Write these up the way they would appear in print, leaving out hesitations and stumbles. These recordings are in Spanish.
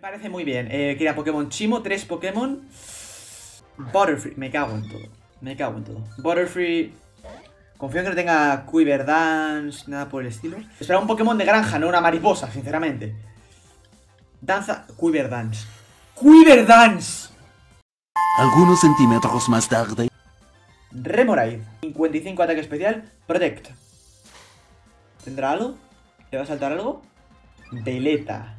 parece muy bien. Quería Pokémon Chimo, 3 Pokémon. Butterfree, me cago en todo. Me cago en todo. Butterfree. Confío en que no tenga Quiver Dance, nada por el estilo. Espera un Pokémon de granja, no una mariposa, sinceramente. Danza, Quiver Dance. ¡Quiver Dance! Algunos centímetros más tarde. Remoraid, 55 ataque especial, Protect. ¿Tendrá algo? ¿Le va a saltar algo? Veleta.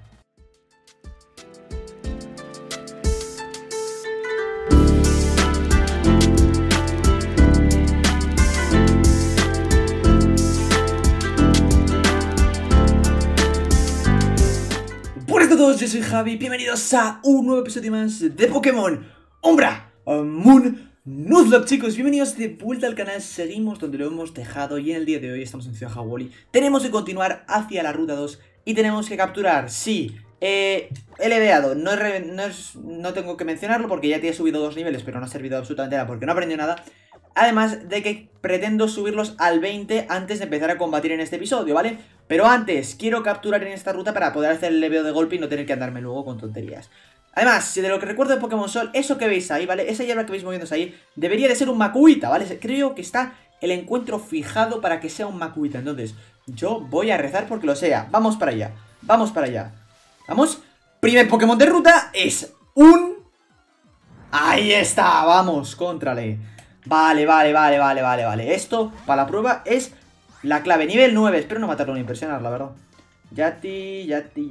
Buenas a todos, yo soy Javi, bienvenidos a un nuevo episodio más de Pokémon Umbra Moon Nuzlocke, chicos, bienvenidos de vuelta al canal. Seguimos donde lo hemos dejado y en el día de hoy estamos en Ciudad Hawoli. Tenemos que continuar hacia la ruta 2 y tenemos que capturar, sí, he leveado, no tengo que mencionarlo porque ya te he subido 2 niveles, pero no ha servido absolutamente nada porque no he aprendido nada. Además de que pretendo subirlos al 20 antes de empezar a combatir en este episodio, ¿vale? Pero antes quiero capturar en esta ruta para poder hacer el leveo de golpe y no tener que andarme luego con tonterías. Además, si de lo que recuerdo de Pokémon Sol, eso que veis ahí, ¿vale? Esa hierba que veis moviéndose ahí, debería de ser un Makuhita, ¿vale? Creo que está el encuentro fijado para que sea un Makuhita. Entonces, yo voy a rezar porque lo sea. Vamos para allá, vamos para allá. Vamos, primer Pokémon de ruta es un... Ahí está, vamos, contrale. Vale. Esto, para la prueba, es la clave, nivel 9. Espero no matarlo ni impresionar, la verdad. Yati.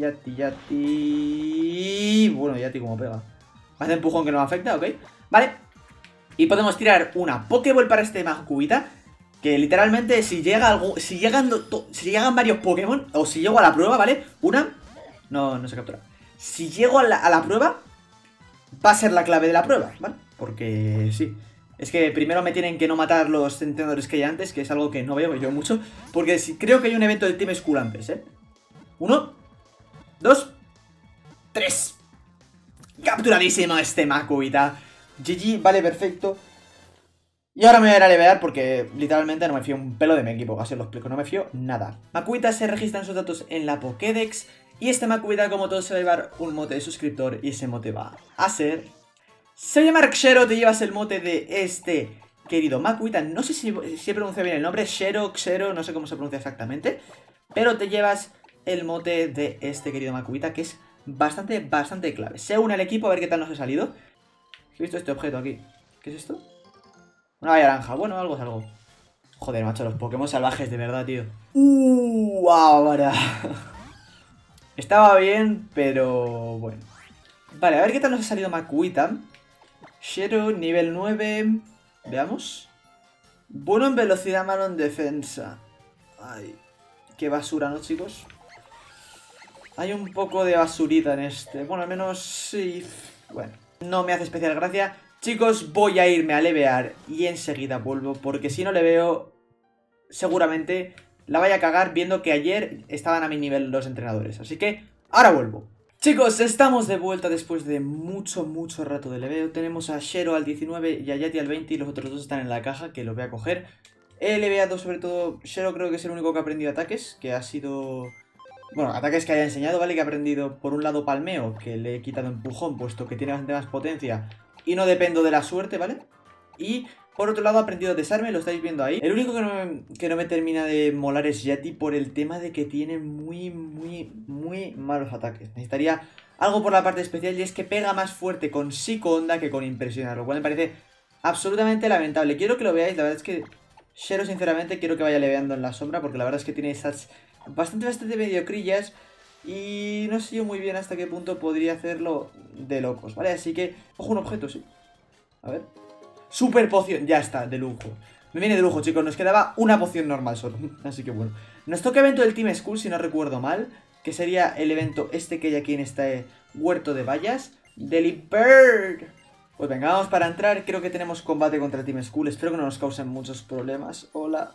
Bueno, Yati como pega. Hace empujón que no me afecta, ok. Vale. Y podemos tirar una Pokéball para este Makuhita. Que literalmente si llegan varios Pokémon, o si llego a la prueba, ¿vale? Una, no se captura. Si llego a la prueba, va a ser la clave de la prueba, ¿vale? Porque sí. Es que primero me tienen que no matar los entrenadores que hay antes, que es algo que no veo yo mucho. Porque creo que hay un evento del Team Skull antes, ¿eh? 1, 2, 3. Capturadísimo este Makuhita. GG, vale, perfecto. Y ahora me voy a ir a levear porque literalmente no me fío un pelo de mi equipo, así os lo explico, no me fío nada. Makuhita se registran sus datos en la Pokédex. Y este Makuhita, como todo, se va a llevar un mote de suscriptor. Y ese mote va a ser... Se llama Xero, te llevas el mote de este querido Makuhita. No sé si he pronunciado bien el nombre, Xero, no sé cómo se pronuncia exactamente. Pero te llevas el mote de este querido Makuhita, que es bastante clave. Se une al equipo a ver qué tal nos ha salido. He visto este objeto aquí. ¿Qué es esto? Una valla naranja. Bueno, algo es algo. Joder, macho, los Pokémon salvajes, de verdad, tío. Ahora. Estaba bien, pero bueno. Vale, a ver qué tal nos ha salido Makuhita. Xero, nivel 9. Veamos. Bueno en velocidad, malo en defensa. Ay, qué basura, ¿no, chicos? Hay un poco de basurita en este. Bueno, al menos sí. Bueno, no me hace especial gracia. Chicos, voy a irme a levear y enseguida vuelvo, porque si no le veo, seguramente la vaya a cagar viendo que ayer estaban a mi nivel los entrenadores. Así que ahora vuelvo. Chicos, estamos de vuelta después de mucho rato de leveo. Tenemos a Xero al 19 y a Yati al 20 y los otros dos están en la caja, que los voy a coger. He leveado sobre todo, Xero creo que es el único que ha aprendido ataques, que ha sido... Bueno, ataques que haya enseñado, ¿vale? Que ha aprendido por un lado palmeo, que le he quitado empujón, puesto que tiene bastante más potencia y no dependo de la suerte, ¿vale? Y por otro lado ha aprendido desarme, lo estáis viendo ahí. El único que no me termina de molar es Yati por el tema de que tiene muy malos ataques. Necesitaría algo por la parte especial y es que pega más fuerte con Psico-Onda que con Impresionar, lo cual me parece absolutamente lamentable. Quiero que lo veáis, la verdad es que Xero sinceramente quiero que vaya leveando en la sombra porque la verdad es que tiene stats bastante mediocrillas y no sé yo muy bien hasta qué punto podría hacerlo de locos, ¿vale? Así que, ojo, un objeto, sí. A ver. Super poción, ya está, de lujo. Me viene de lujo, chicos, nos quedaba una poción normal solo. Así que bueno. Nos toca evento del Team Skull, si no recuerdo mal, que sería el evento este que hay aquí en este huerto de vallas. Delibird. Pues venga, vamos para entrar. Creo que tenemos combate contra el Team Skull. Espero que no nos causen muchos problemas. Hola.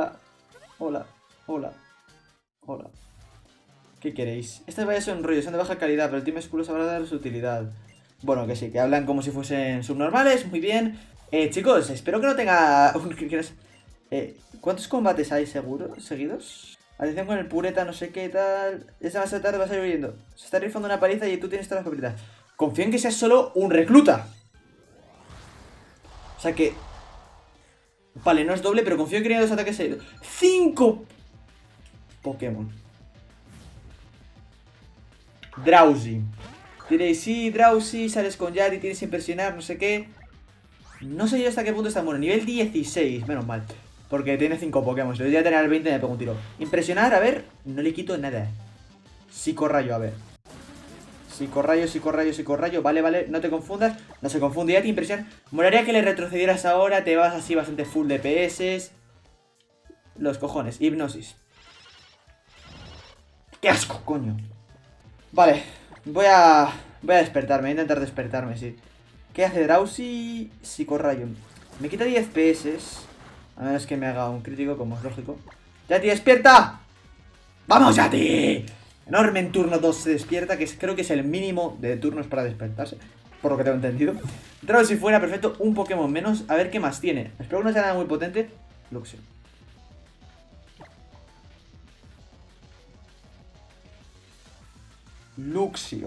¿Qué queréis? Estas vallas son rollos, son de baja calidad, pero el Team Skull sabrá dar su utilidad. Bueno, que sí, que hablan como si fuesen subnormales, muy bien. Chicos, espero que no tenga... ¿Cuántos combates hay seguidos? Atención con el pureta, no sé qué tal. Es demasiado tarde, vas a ir huyendo. Se está rifando una paliza y tú tienes todas las papeletas. Confío en que seas solo un recluta. O sea que... Vale, no es doble, pero confío en que tiene 2 ataques seguidos. 5 Pokémon. Drowsy. Diréis, sí, Drowsy, sales con Yari, tienes que impresionar, no sé qué. No sé yo hasta qué punto está bueno. Nivel 16, menos mal. Porque tiene 5 Pokémon. Si lo voy a tener al 20 me pego un tiro. Impresionar, a ver, no le quito nada. Psicorrayo, a ver. Psicorrayo, psicorrayo, psicorrayo. Vale, vale, no te confundas. No se confunde, ya te impresiona. Molaría que le retrocedieras ahora. Te vas así bastante full DPS. Los cojones, hipnosis. ¡Qué asco, coño! Vale, voy a despertarme, voy a intentar despertarme, sí. ¿Qué hace Drowsy? Psicorrayo. Me quita 10 PS. A menos que me haga un crítico, como es lógico. ¡Yati, despierta! ¡Vamos, Yati! Enorme en turno 2 se despierta, que creo que es el mínimo de turnos para despertarse, por lo que tengo entendido. Drowsy fuera, perfecto, un Pokémon menos. A ver qué más tiene. Espero que no sea nada muy potente. Luxio. Luxio.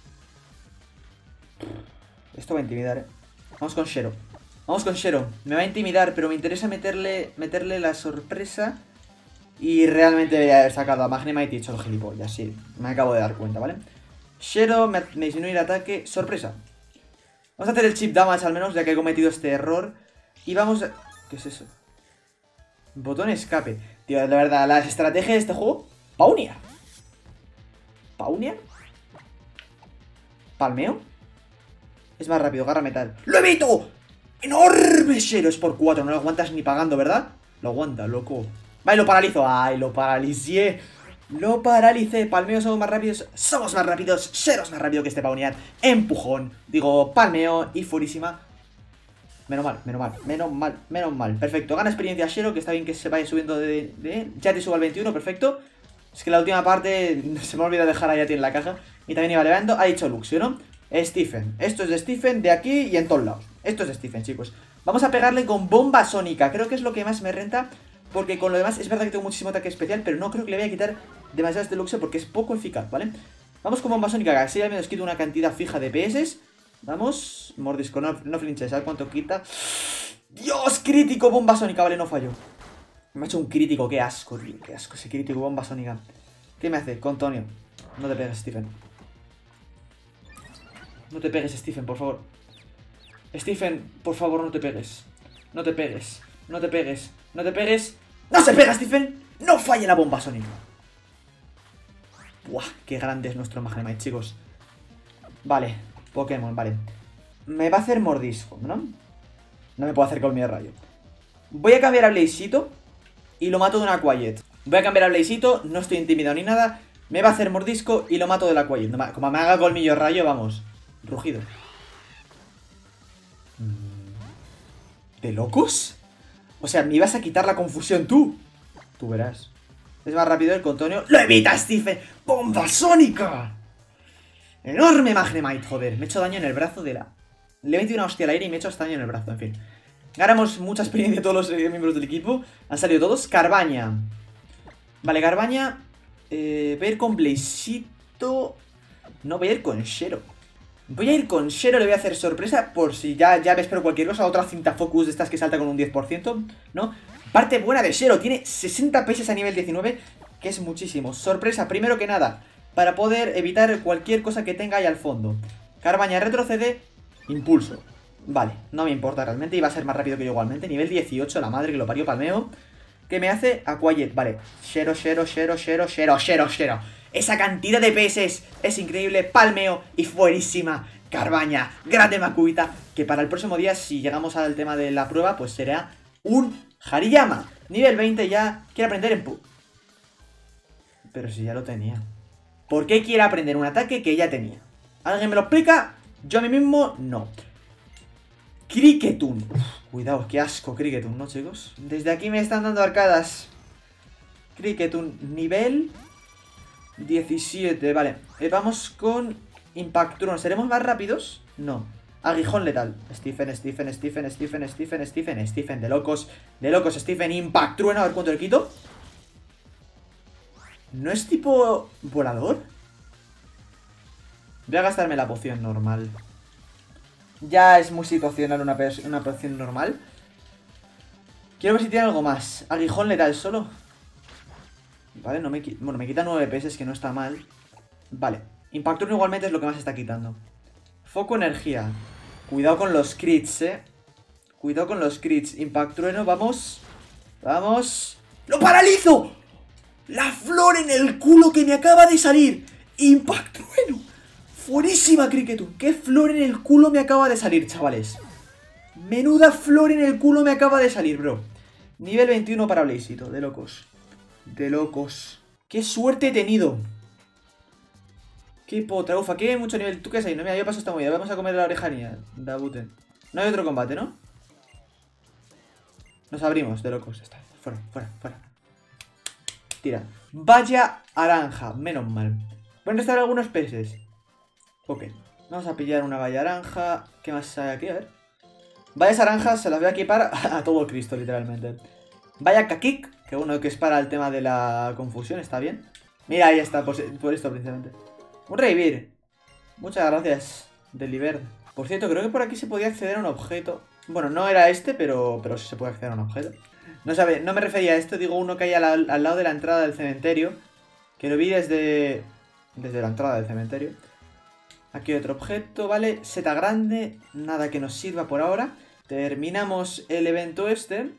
Esto va a intimidar, Vamos con Shero. Vamos con Shero. Me va a intimidar, pero me interesa meterle la sorpresa. Y realmente debería haber sacado a Magnemite y hecho el gilipollas. Sí, me acabo de dar cuenta, ¿vale? Shero me disminuye el ataque. Sorpresa. Vamos a hacer el chip damage al menos, ya que he cometido este error. Y vamos a... ¿Qué es eso? Botón escape. Tío, la verdad, la estrategia de este juego... Pawniard. ¿Pawniard? ¿Palmeo? Es más rápido, garra metal. ¡Lo evito! ¡Enorme Shero! Es por 4, no lo aguantas ni pagando, ¿verdad? Lo aguanta, loco. Vale, lo paralizo. ¡Ay, lo paralicé! Lo paralicé. Palmeo, somos más rápidos. Somos más rápidos. Shero es más rápido que este Pawniard. Empujón. Digo, palmeo y furísima. Menos mal, menos mal, menos mal, menos mal. Perfecto, gana experiencia Shero, que está bien que se vaya subiendo de... Ya te subo al 21, perfecto. Es que la última parte se me olvidó dejar a Yati en la caja. Y también iba levando. Ha dicho Luxio, ¿no? Stephen. Esto es de Stephen de aquí y en todos lados. Esto es de Stephen, chicos. Vamos a pegarle con bomba sónica. Creo que es lo que más me renta. Porque con lo demás es verdad que tengo muchísimo ataque especial, pero no creo que le voy a quitar demasiado este Luxio porque es poco eficaz, ¿vale? Vamos con bomba sónica, que así al menos quito una cantidad fija de PS. Vamos. Mordisco, no flinches, ¿sabes cuánto quita? ¡Dios! Crítico, bomba sónica, vale, no fallo. Me ha hecho un crítico, qué asco, tío. Qué asco ese crítico, bomba sónica. ¿Qué me hace? Contonio. No te pegues, Stephen. No te pegues, Stephen, por favor. Stephen, por favor, no te pegues. No te pegues. No te pegues. No te pegues. ¡No se pega, Stephen! ¡No falla la bomba sónica! ¡Buah! ¡Qué grande es nuestro Magnemite, chicos! Vale, Pokémon, vale. Me va a hacer mordisco, ¿no? No me puedo hacer colmillo de rayo. Voy a cambiar a Blazeito y lo mato de una Quiet. Voy a cambiar a Blazeito, no estoy intimidado ni nada. Me va a hacer mordisco y lo mato de la Quiet. Como me haga colmillo de rayo, vamos. Rugido. ¿De locos? O sea, me ibas a quitar la confusión tú. Tú verás. Es más rápido el Contonio. ¡Lo evita, Stephen! ¡Bomba sónica! Enorme Magnemite, joder. Me he hecho daño en el brazo de la... Le he metido una hostia al aire y me he hecho hasta daño en el brazo, en fin. Ganamos mucha experiencia todos los miembros del equipo. Han salido todos. Carbaña. Vale, Carbaña. Voy a ir con Blazeito. No, voy a ir con Shero. Voy a ir con Shero, le voy a hacer sorpresa. Por si ya ves, pero cualquier cosa. Otra cinta Focus de estas que salta con un 10%, ¿no? Parte buena de Shero. Tiene 60 PS a nivel 19, que es muchísimo. Sorpresa, primero que nada, para poder evitar cualquier cosa que tenga ahí al fondo. Carbaña retrocede. Impulso. Vale, no me importa realmente. Iba a ser más rápido que yo igualmente. Nivel 18, la madre que lo parió, palmeo. ¿Qué me hace? A Quiet, vale. Shero, Shero, Shero, Shero, Shero, Shero, Shero. Esa cantidad de PS es increíble. Palmeo y fuerísima Carbaña. Grande Makuita. Que para el próximo día, si llegamos al tema de la prueba, pues será un Hariyama. Nivel 20 ya. Quiere aprender en Pero si ya lo tenía. ¿Por qué quiere aprender un ataque que ya tenía? ¿Alguien me lo explica? Yo a mí mismo no. Cricketun. Cuidado, qué asco Cricketun, ¿no, chicos? Desde aquí me están dando arcadas. Cricketun, nivel 17, vale. Vamos con Impactron. ¿Seremos más rápidos? No. Aguijón letal. Stephen, de locos, Stephen. Impactron, a ver cuánto le quito. ¿No es tipo volador? Voy a gastarme la poción normal. Ya es muy situacional una poción normal. Quiero ver si tiene algo más. Aguijón letal solo. Vale, no me quita... Bueno, me quita 9 PS, que no está mal. Vale. Impacturno igualmente es lo que más está quitando. Foco energía. Cuidado con los crits, Cuidado con los crits. Impactrueno, vamos. Vamos. ¡Lo paralizo! La flor en el culo que me acaba de salir. Impactrueno. Fuerísima, Cricketun. ¿Qué flor en el culo me acaba de salir, chavales? Menuda flor en el culo me acaba de salir, bro. Nivel 21 para Blazeito. De locos. De locos. ¡Qué suerte he tenido! ¡Qué potra! Ufa, aquí hay mucho nivel. ¿Tú qué has ahí? No, mira, yo paso esta movida. Vamos a comer la orejanía. Dabuten. No hay otro combate, ¿no? Nos abrimos, de locos. Está. Fuera, fuera, fuera. Tira. Vaya naranja. Menos mal. Pueden restar algunos peces. Ok. Vamos a pillar una valla naranja. ¿Qué más hay aquí? A ver. Vallas naranjas se las voy a equipar a todo Cristo, literalmente. Vaya Kakik, que bueno, que es para el tema de la confusión, está bien. Mira, ahí está, por esto principalmente. Un revivir. Muchas gracias, Deliver. Por cierto, creo que por aquí se podía acceder a un objeto. Bueno, no era este, pero sí se puede acceder a un objeto. No sabe, no me refería a esto, digo uno que hay al lado de la entrada del cementerio. Que lo vi desde la entrada del cementerio. Aquí otro objeto, vale. Seta grande, nada que nos sirva por ahora. Terminamos el evento este.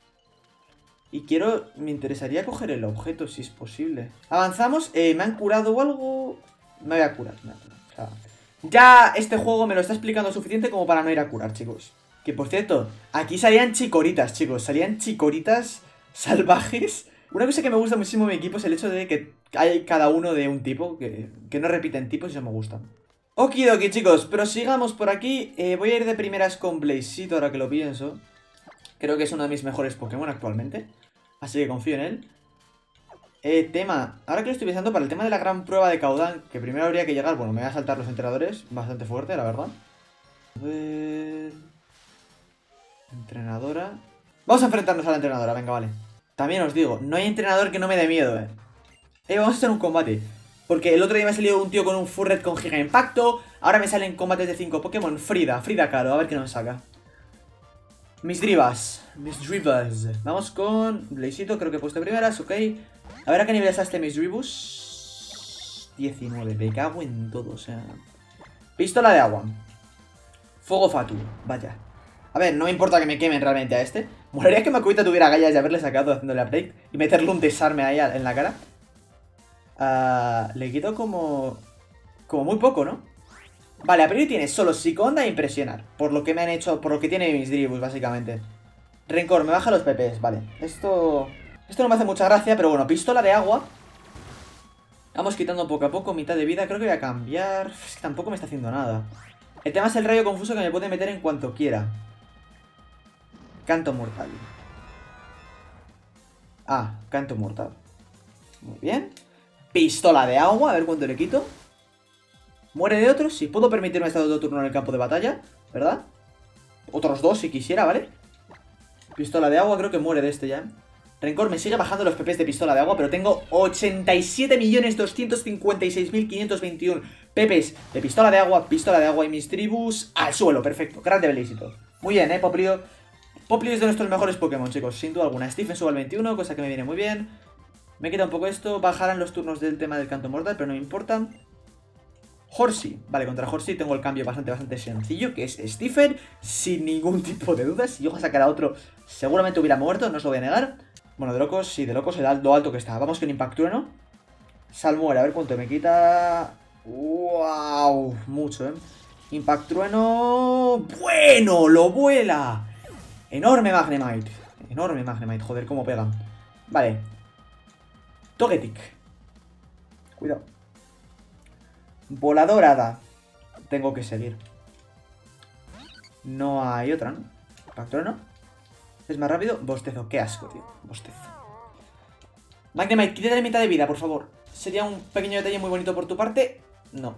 Y me interesaría coger el objeto si es posible. Avanzamos, me han curado o algo. Me voy a curar, O sea, ya este juego me lo está explicando suficiente como para no ir a curar, chicos. Que por cierto, aquí salían chicoritas, chicos. Salían chicoritas salvajes. Una cosa que me gusta muchísimo de mi equipo es el hecho de que hay cada uno de un tipo, que no repiten tipos y eso me gusta. Okidoki, chicos, prosigamos por aquí. Voy a ir de primeras con Blazeito ahora que lo pienso. Creo que es uno de mis mejores Pokémon actualmente. Así que confío en él. Tema, ahora que lo estoy pensando para el tema de la gran prueba de Caudán, que primero habría que llegar, bueno, me voy a saltar los entrenadores, bastante fuerte, la verdad. A ver... Entrenadora. Vamos a enfrentarnos a la entrenadora, venga, vale. También os digo, no hay entrenador que no me dé miedo, vamos a hacer un combate. Porque el otro día me ha salido un tío con un Furret con Giga Impacto. Ahora me salen combates de 5 Pokémon. Frida caro, a ver qué nos saca. Mis Drivas. Vamos con Blazeito, creo que he puesto primeras, ok. A ver a qué nivel está este Miss Drivus. 19, me cago en todo, o sea. Pistola de agua. Fuego Fatu, vaya. A ver, no me importa que me quemen realmente a este. Molaría que Makuita tuviera gallas y haberle sacado haciéndole update y meterle un desarme ahí en la cara. Le quito como muy poco, ¿no? Vale, a priori tiene solo Psiconda e Impresionar. Por lo que me han hecho, por lo que tiene mis Dribus, básicamente. Rencor, me baja los PPs, vale. Esto no me hace mucha gracia, pero bueno, pistola de agua. Vamos quitando poco a poco, mitad de vida. Creo que voy a cambiar. Es que tampoco me está haciendo nada. El tema es el rayo confuso que me puede meter en cuanto quiera. Canto mortal. Canto mortal. Muy bien. Pistola de agua, a ver cuánto le quito. ¿Muere de otros? Sí, puedo permitirme estar otro turno en el campo de batalla, ¿verdad? Otros dos si quisiera, ¿vale? Pistola de agua, creo que muere de este ya. Rencor me sigue bajando los PPs de pistola de agua, pero tengo 87.256.521 PPs de pistola de agua y mis tribus al suelo. Perfecto, grande Blazeito. Muy bien, Poplio. Poplio es de nuestros mejores Pokémon, chicos, sin duda alguna. Stephen sube al 21, cosa que me viene muy bien. Me queda un poco esto, bajarán los turnos del tema del canto mortal, pero no me importa. Horsey, vale, contra Horsey tengo el cambio bastante sencillo, que es Stephen, sin ningún tipo de dudas. Si yo sacara otro, seguramente hubiera muerto, no os lo voy a negar. Bueno, de locos, sí, de locos lo alto que está. Vamos con Impactrueno. Salmuera, a ver cuánto me quita. ¡Wow! Mucho, Impactrueno. ¡Bueno! ¡Lo vuela! Enorme Magnemite. Joder, cómo pegan. Vale. Togetic. Cuidado. Voladorada. Tengo que seguir. No hay otra, ¿no? Impactrueno. Es más rápido. Bostezo. Qué asco, tío. Bostezo. Magnemite, quítate la mitad de vida, por favor. Sería un pequeño detalle muy bonito por tu parte. No.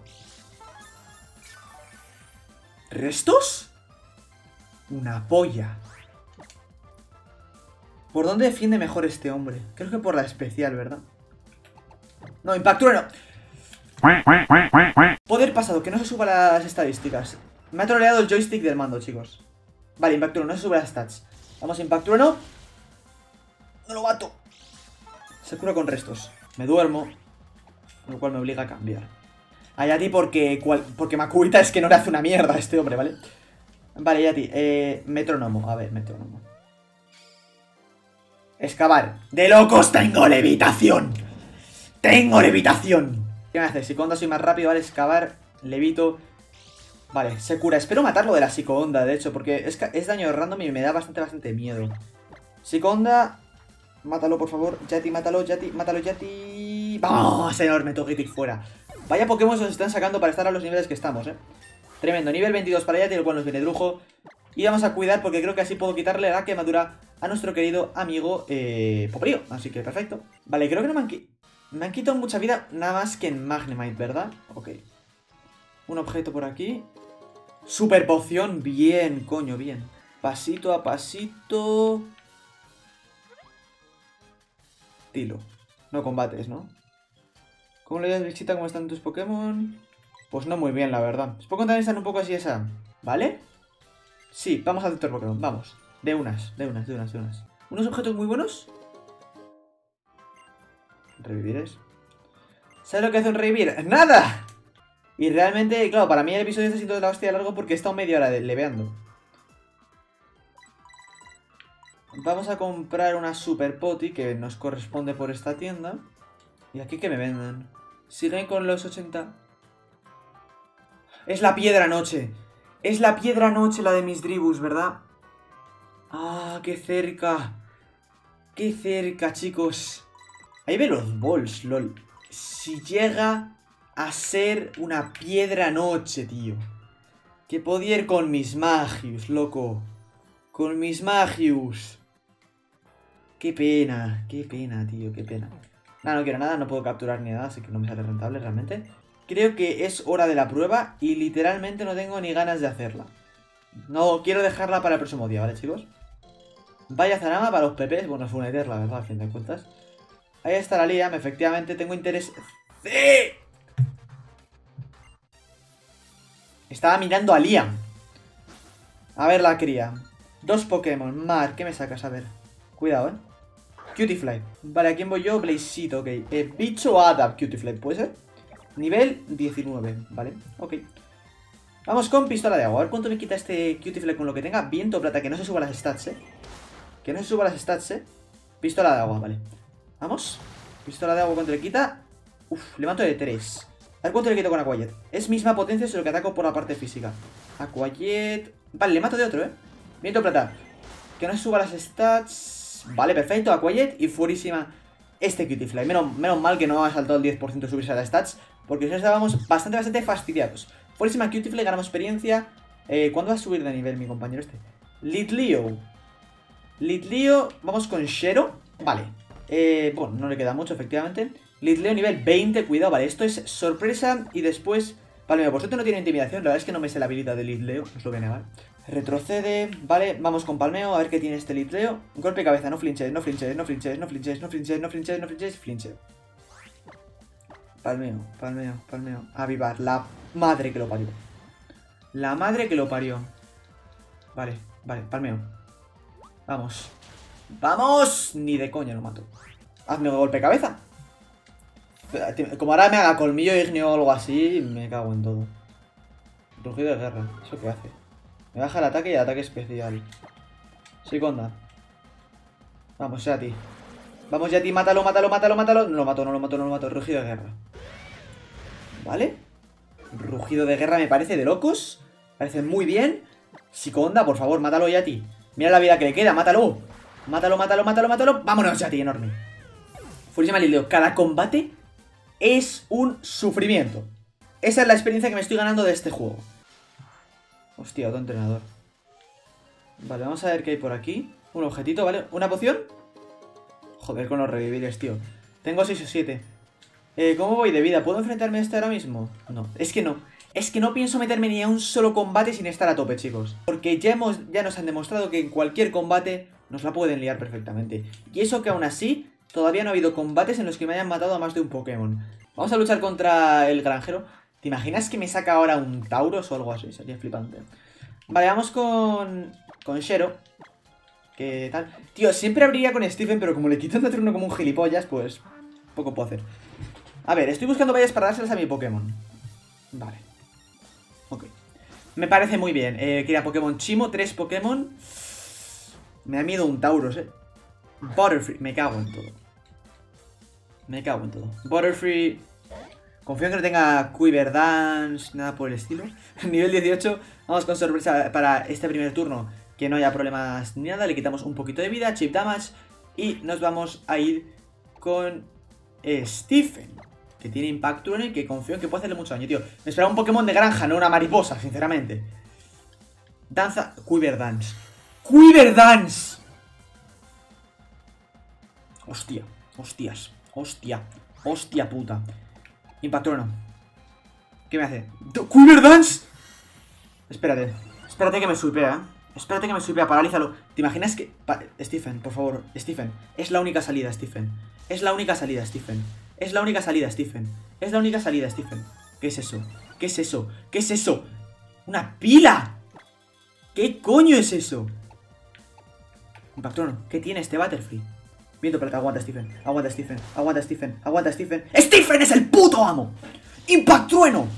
¿Restos? Una polla. ¿Por dónde defiende mejor este hombre? Creo que por la especial, ¿verdad? No, Impacture no. Poder pasado, que no se suba las estadísticas. Me ha troleado el joystick del mando, chicos. Vale, Impacture no se sube las stats. Vamos, Impacture no. No lo mato. Se cura con restos. Me duermo. Lo cual me obliga a cambiar. A Yati porque Makuita es que no le hace una mierda a este hombre, ¿vale? Vale, Yati. Metrónomo. A ver, metrónomo. Excavar. ¡De locos! ¡Tengo levitación! ¡Tengo levitación! ¿Qué me hace? Psico-onda soy más rápido, ¿vale? Excavar. Levito. Vale, se cura. Espero matarlo de la Psico-onda, de hecho, porque es daño random y me da bastante miedo. Psico-onda. Mátalo, por favor. Yati, mátalo, Yati, mátalo, Yati. ¡Vamos! Enorme, Togetic fuera. Vaya Pokémon nos están sacando para estar a los niveles que estamos, Tremendo. Nivel 22 para Yati, el cual nos viene Drujo. Y vamos a cuidar porque creo que así puedo quitarle la quemadura a nuestro querido amigo Poprío. Así que perfecto. Vale, creo que no me han quitado mucha vida nada más que en Magnemite, ¿verdad? Ok. Un objeto por aquí. Super poción. Bien, coño, bien. Pasito a pasito. Tilo. No combates, ¿no? ¿Cómo le das visita? ¿Cómo están tus Pokémon? Pues no muy bien, la verdad. Los Pokémon también están un poco así esa. ¿Vale? Sí, vamos al doctor Pokémon, vamos. De unas. ¿Unos objetos muy buenos? ¿Revivires? ¿Sabes lo que hace un revivir? ¡Nada! Y realmente, claro, para mí el episodio está siendo de la hostia largo porque he estado media hora leveando. Vamos a comprar una Super Poti que nos corresponde por esta tienda. ¿Y aquí que me venden? Siguen con los 80. Es la piedra noche. Es la piedra noche la de mis Dribus, ¿verdad? Ah, qué cerca. Qué cerca, chicos. Ahí ve los balls, lol. Si llega a ser una piedra noche, tío. Que podía ir con mis Magius, loco. Con mis Magius. Qué pena, tío, qué pena. Nada, no quiero nada, no puedo capturar ni nada, así que no me sale rentable realmente. Creo que es hora de la prueba y literalmente no tengo ni ganas de hacerla. No, quiero dejarla para el próximo día, ¿vale, chicos? Vaya Zanama para los pepes. Bueno, es una idea, la verdad, a fin de cuentas. Ahí está la Liam, efectivamente, tengo interés... ¡Sí! Estaba mirando a Liam. A ver la cría. 2 Pokémon. Mar, ¿qué me sacas? A ver. Cuidado, Cutiefly. Vale, ¿a quién voy yo? Blazeito, ok. Bicho Adap, Cutiefly, ¿puede ser? Nivel 19, vale, ok. Vamos con pistola de agua. A ver cuánto me quita este Cutiefly con lo que tenga. Viento plata, que no se suba las stats, Que no se suba las stats, Pistola de agua, vale. Vamos. Pistola de agua, ¿cuánto le quita? Uf, le mato de 3. A ver cuánto le quito con Aquajet. Es misma potencia, solo que ataco por la parte física. Aquajet. Vale, le mato de otro, Viento plata. Que no se suba las stats. Vale, perfecto. Aquajet y furísima este Cutiefly. Menos mal que no ha saltado el 10% de subirse a las stats, porque si no estábamos bastante fastidiados. Furísima Cutiefly, ganamos experiencia. ¿Cuándo va a subir de nivel mi compañero este? Litleo. Vamos con Shero. Vale. Bueno, no le queda mucho, efectivamente. Litleo nivel 20, cuidado, vale. Esto es sorpresa y después... Palmeo, por suerte no tiene intimidación. La verdad es que no me sé la habilidad de Litleo, os lo voy a negar. Retrocede, vale, vamos con Palmeo. A ver qué tiene este Litleo. Golpe de cabeza, no flinches, no flinches, no flinches, no flinches, no flinches, no flinches, no flinches, flinche. Palmeo. Avivar, la madre que lo parió. La madre que lo parió. Vale, Palmeo. Vamos. ¡Vamos! Ni de coña lo mato. Hazme un golpe de cabeza. Como ahora me haga colmillo igneo o algo así, me cago en todo. Rugido de guerra. ¿Eso qué hace? Me baja el ataque y el ataque especial. Psico-onda. Vamos, Yati. Vamos, Yati, mátalo. No lo mato. Rugido de guerra. ¿Vale? Rugido de guerra me parece de locos. Parece muy bien. Psico-onda, por favor, mátalo, Yati. Mira la vida que le queda, mátalo. Mátalo. Vámonos, Yati, enorme. Furísima Litleo. Cada combate es un sufrimiento. Esa es la experiencia que me estoy ganando de este juego. Hostia, otro entrenador. Vale, vamos a ver qué hay por aquí. Un objetito, ¿vale? ¿Una poción? Joder, con los revivires, tío. Tengo 6 o 7. ¿Cómo voy de vida? ¿Puedo enfrentarme a este ahora mismo? No, es que no. Es que no pienso meterme ni a un solo combate sin estar a tope, chicos. Porque ya nos han demostrado que en cualquier combate nos la pueden liar perfectamente. Y eso que aún así todavía no ha habido combates en los que me hayan matado a más de un Pokémon. Vamos a luchar contra el granjero. ¿Te imaginas que me saca ahora un Tauros o algo así? Sería flipante. Vale, vamos con Shero. ¿Qué tal? Tío, siempre abriría con Stephen, pero como le quito de turno como un gilipollas, pues poco puedo hacer. A ver, estoy buscando vallas para dárselas a mi Pokémon. Vale. Ok. Me parece muy bien. Quería Pokémon Chimo, 3 Pokémon. Me da miedo un Tauros, Butterfree. Me cago en todo. Me cago en todo. Butterfree. Confío en que no tenga Quiver Dance, nada por el estilo. Nivel 18. Vamos con sorpresa para este primer turno. Que no haya problemas ni nada. Le quitamos un poquito de vida, chip damage. Y nos vamos a ir con Stephen, que tiene Impact Turner y que confío en que puede hacerle mucho daño, tío. Me esperaba un Pokémon de granja, no una mariposa, sinceramente. Danza. Quiver Dance. ¡Quiver Dance! Hostia. Hostias. Hostia. Hostia puta. Impacto no. ¿Qué me hace? ¡Quiver Dance! Espérate. Espérate que me supea, Espérate que me supea, paralízalo. ¿Te imaginas que...? Stephen, por favor. Stephen. Es la única salida, Stephen. Es la única salida, Stephen. Es la única salida, Stephen. Es la única salida, Stephen. ¿Qué es eso? ¿Qué es eso? ¿Qué es eso? ¡Una pila! ¿Qué coño es eso? Impactron, ¿qué tiene este Butterfree? Viento plata, aguanta Stephen, aguanta Stephen, aguanta Stephen, aguanta Stephen. ¡Stephen es el puto amo! ¡Impact Trueno!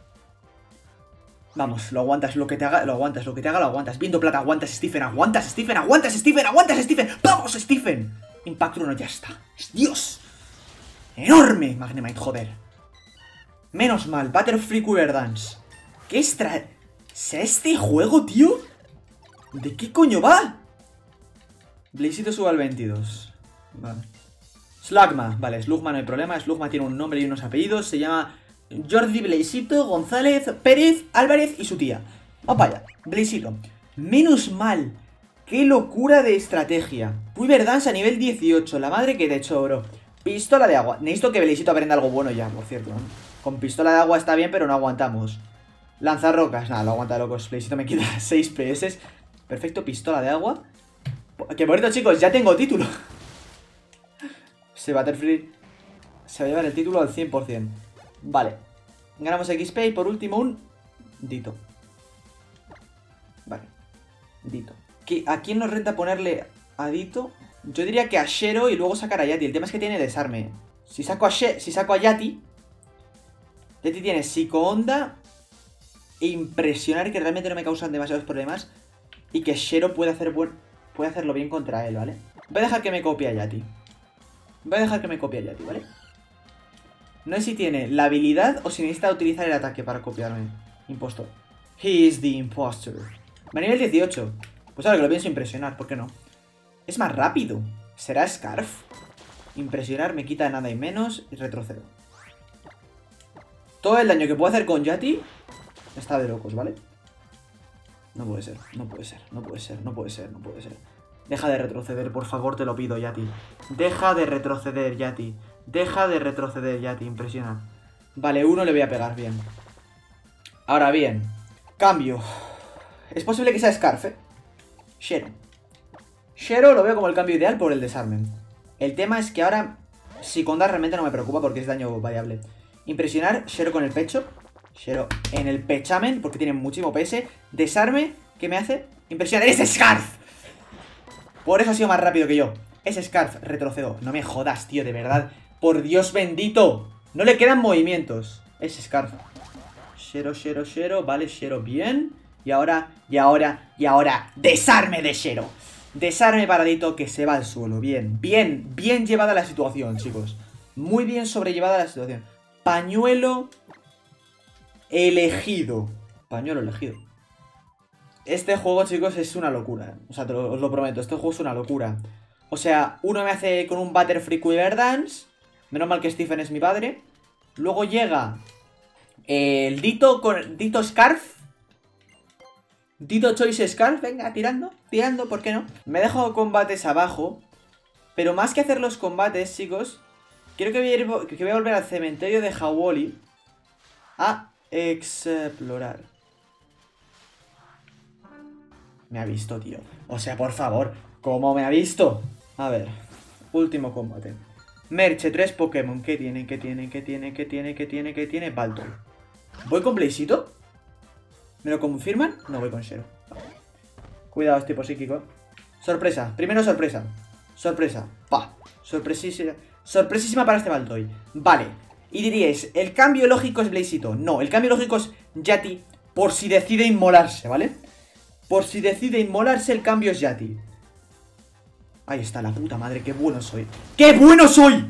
Vamos, lo aguantas, lo que te haga, lo aguantas, lo que te haga, lo aguantas. Viento plata, aguantas Stephen, aguantas Stephen, aguantas Stephen, aguantas Stephen. ¡Vamos, Stephen! Impact Trueno, ya está. ¡Es Dios! ¡Enorme! Magnemite, joder. Menos mal, Butterfree Quiver Dance. ¿Qué ¿sea este juego, tío? ¿De qué coño va? Blazito sube al 22. Vale. Slugma. Vale, Slugma no hay problema. Slugma tiene un nombre y unos apellidos. Se llama Jordi Blazito González Pérez Álvarez y su tía. Vamos para allá. Blazito. Menos mal. Qué locura de estrategia. Quiver Dance a nivel 18. La madre que te echó, bro. Pistola de agua. Necesito que Blazito aprenda algo bueno ya, por cierto, ¿no? Con pistola de agua está bien, pero no aguantamos. Lanzarrocas. Nada, lo aguanta locos. Blazito me quita 6 PS. Perfecto, pistola de agua. Que bonito, chicos, ya tengo título. Ese Butterfree se va a llevar el título al 100%. Vale. Ganamos XP y por último un Dito. Vale. Dito. ¿A quién nos renta ponerle a Dito? Yo diría que a Shero y luego sacar a Yati. El tema es que tiene desarme. Si saco a Yati, Yati tiene psico-onda e impresionar, que realmente no me causan demasiados problemas. Y que Shero puede hacerlo bien contra él, ¿vale? Voy a dejar que me copie a Yati. ¿Vale? No sé si tiene la habilidad o si necesita utilizar el ataque para copiarme. Impostor. He is the impostor. Va a nivel 18. Pues ahora que lo pienso, impresionar, ¿por qué no? Es más rápido. ¿Será Scarf? Impresionar me quita nada y menos y retrocedo. Todo el daño que puedo hacer con Yati está de locos, ¿vale? No puede ser. Deja de retroceder, por favor, te lo pido, Yati. Deja de retroceder, Yati. Impresiona. Vale, uno le voy a pegar, bien. Ahora bien, cambio. Es posible que sea Scarf, Shero lo veo como el cambio ideal por el desarme. El tema es que ahora Psiconda realmente no me preocupa porque es daño variable. Impresionar, Shero con el pecho. Shero en el pechamen porque tiene muchísimo PS. Desarme, ¿qué me hace? Impresionar, ¡es Scarf! Por eso ha sido más rápido que yo. Es Scarf, retrocedo. No me jodas, tío, de verdad. Por Dios bendito. No le quedan movimientos. Es Scarf. Shero. Vale, Shero, bien. Y ahora. Desarme de Shero. Desarme paradito que se va al suelo. Bien llevada la situación, chicos. Muy bien sobrellevada la situación. Pañuelo elegido. Este juego, chicos, es una locura. O sea, os lo prometo, este juego es una locura. O sea, uno me hace con un Butterfree Quiver Dance. Menos mal que Stephen es mi padre. Luego llega el Dito con Dito Scarf. Dito Choice Scarf, venga, tirando, ¿por qué no? Me dejo combates abajo. Pero más que hacer los combates, chicos, creo que voy a volver al cementerio de Hawoli a explorar. Me ha visto, tío. O sea, por favor, ¿cómo me ha visto? A ver, Último combate. Merche, 3 Pokémon. ¿Qué tiene? Baltoy. ¿Voy con Blazeito? ¿Me lo confirman? No, voy con Shero. Cuidado, es tipo psíquico. Sorpresa. Primero sorpresa. Sorpresa. Pa. Sorpresísima. Sorpresísima para este Baltoy. Vale. Y diríais, ¿el cambio lógico es Blazeito? No, el cambio lógico es Yati. Por si decide inmolarse, ¿vale? Por si decide inmolarse, el cambio es Yati. Ahí está, la puta madre, qué bueno soy. ¡Qué bueno soy!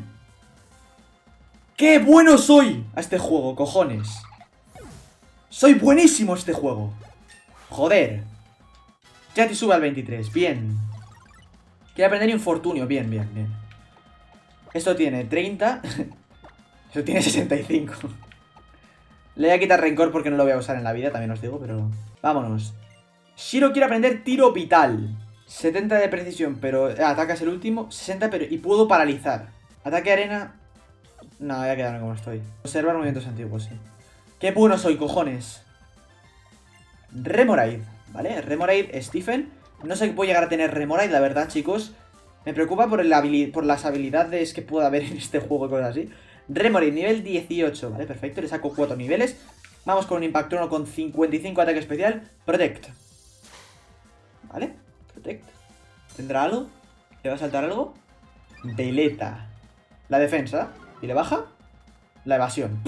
¡Qué bueno soy! A este juego, cojones. Soy buenísimo a este juego. Joder. Yati sube al 23, bien. Quiere aprender Infortunio, bien. Esto tiene 30. Esto tiene 65. Le voy a quitar rencor porque no lo voy a usar en la vida, también os digo, pero... Vámonos. Shiro quiere aprender tiro vital. 70 de precisión, pero... atacas el último. 60, pero... Y puedo paralizar. Ataque arena... No, voy a quedarme como estoy. Observar movimientos antiguos, sí. ¡Qué bueno soy, cojones! Remoraid, ¿vale? Remoraid, Stephen. No sé qué puedo llegar a tener Remoraid, la verdad, chicos. Me preocupa por las habilidades que pueda haber en este juego y cosas así. Remoraid, nivel 18, ¿vale? Perfecto, le saco 4 niveles. Vamos con un Impactrono con 55 ataque especial. Protect. ¿Vale? Protect. ¿Tendrá algo? ¿Le va a saltar algo? Veleta. La defensa. ¿Y le baja? La evasión.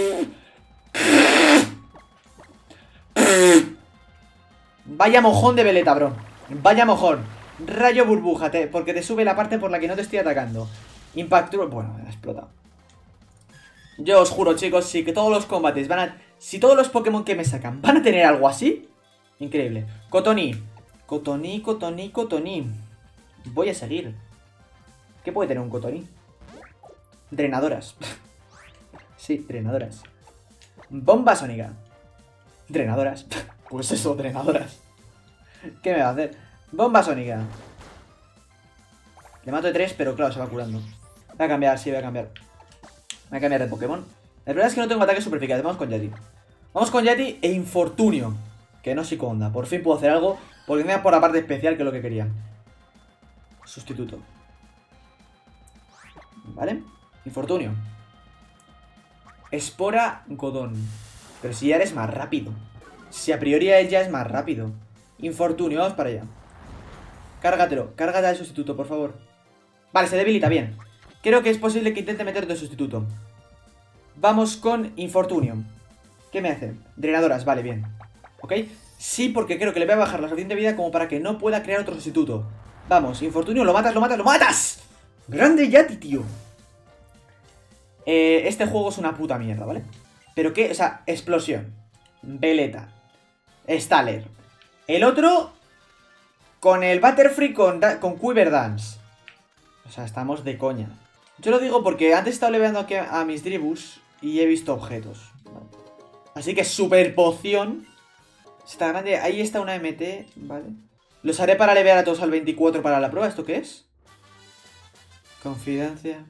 Vaya mojón de veleta, bro. Vaya mojón. Rayo burbuja, porque te sube la parte por la que no te estoy atacando. Impacto... Bueno, me ha explotado. Yo os juro, chicos, si todos los combates van a... Si todos los Pokémon que me sacan van a tener algo así, increíble. Cotoní. Cotoní. Voy a seguir. ¿Qué puede tener un Cotoní? Drenadoras. Sí, drenadoras. Bomba sónica. Drenadoras. Pues eso, drenadoras. ¿Qué me va a hacer? Bomba sónica. Le mato de 3, pero claro, se va curando. Voy a cambiar, sí, voy a cambiar. Voy a cambiar de Pokémon. El problema es que no tengo ataques super eficaces. Vamos con Yeti. Vamos con Yeti e Infortunio. Que no sé qué onda. Por fin puedo hacer algo. Porque me da por la parte especial, que es lo que quería. Sustituto. ¿Vale? Infortunio. Espora Godón. Pero si ya eres más rápido. Si a priori él ya es más rápido. Infortunio, vamos para allá. Cárgatelo, cárgate al sustituto, por favor. Vale, se debilita, bien. Creo que es posible que intente meter de sustituto. Vamos con Infortunio. ¿Qué me hace? Drenadoras, vale, bien. ¿Ok? Sí, porque creo que le voy a bajar la suficiente vida como para que no pueda crear otro sustituto. Vamos, Infortunio, lo matas, lo matas, lo matas. Grande Yati, tío. Este juego es una puta mierda, ¿vale? Pero qué, o sea, explosión. Veleta. Staller. El otro con el Butterfree con Quiver Dance. O sea, estamos de coña. Yo lo digo porque antes he estado leveando aquí a mis Dribus y he visto objetos, ¿vale? Así que super poción. Está grande. Ahí está una MT, ¿vale? Los haré para levear a todos al 24 para la prueba. ¿Esto qué es? Confidencia.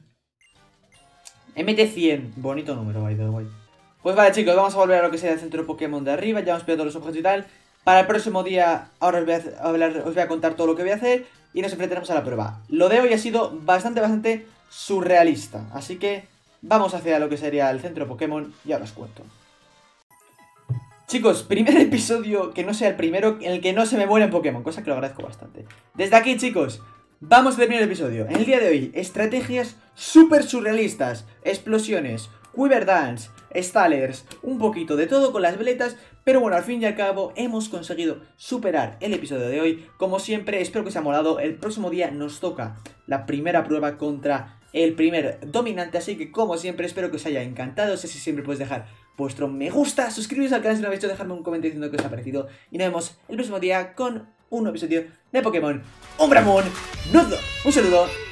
MT100. Bonito número, by the way. Pues vale, chicos, vamos a volver a lo que sería el centro Pokémon de arriba. Ya hemos pillado todos los objetos y tal. Para el próximo día, ahora os voy a contar todo lo que voy a hacer y nos enfrentaremos a la prueba. Lo de hoy ha sido bastante surrealista. Así que vamos hacia lo que sería el centro Pokémon y ahora os cuento. Chicos, primer episodio que no sea el primero en el que no se me mueren Pokémon, cosa que lo agradezco bastante. Desde aquí, chicos, vamos a terminar el episodio. En el día de hoy, estrategias súper surrealistas, explosiones, Quiver Dance, Stallers, un poquito de todo con las veletas. Pero bueno, al fin y al cabo hemos conseguido superar el episodio de hoy. Como siempre, espero que os haya molado. El próximo día nos toca la primera prueba contra el primer dominante. Así que como siempre, espero que os haya encantado. Sé si siempre podéis dejar vuestro me gusta, suscribiros al canal si no lo habéis hecho, dejarme un comentario diciendo que os ha parecido. Y nos vemos el próximo día con un nuevo episodio de Pokémon Umbramon Nudo. Un saludo